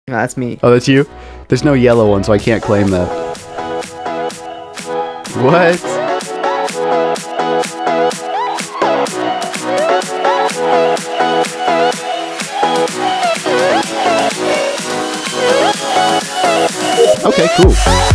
No, that's me. Oh, that's you? There's no yellow one, so I can't claim that. What? Okay, cool.